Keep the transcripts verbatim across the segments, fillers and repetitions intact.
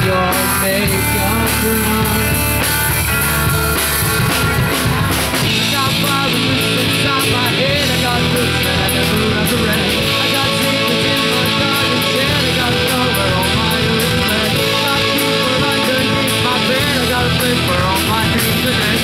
your makeup run. I got violence inside my head, I got books that I never ever read. I got secrets in my garden shed, I got a cover on my earth bed. Got people underneath my bed, I got a place where all my dreams are dead.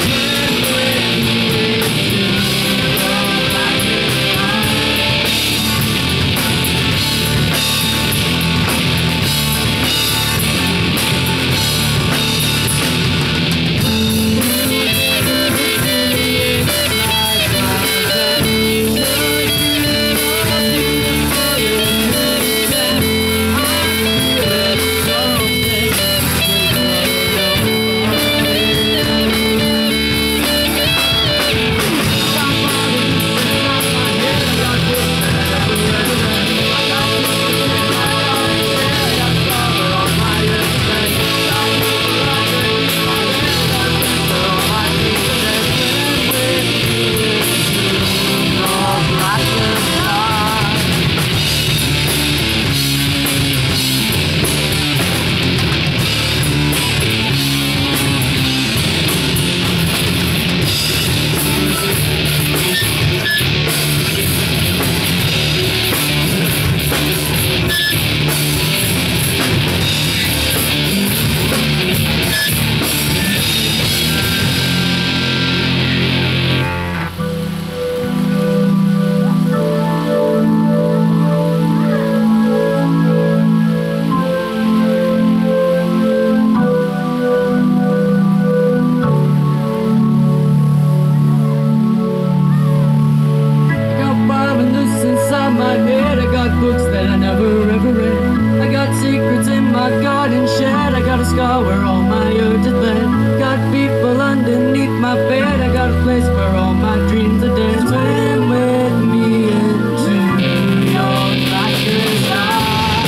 Books that I never ever read. I got secrets in my garden shed. I got a scar where all my urges bled. Got people underneath my bed. I got a place where all my dreams are dead. Swim with me into your blackest eyes.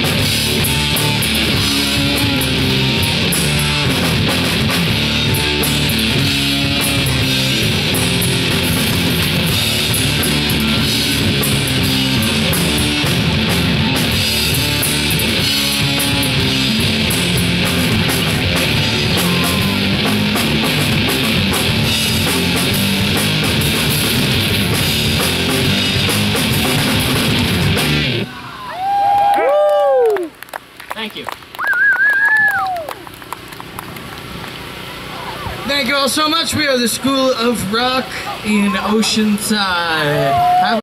Thank you. Thank you all so much. We are the School of Rock in Oceanside. Have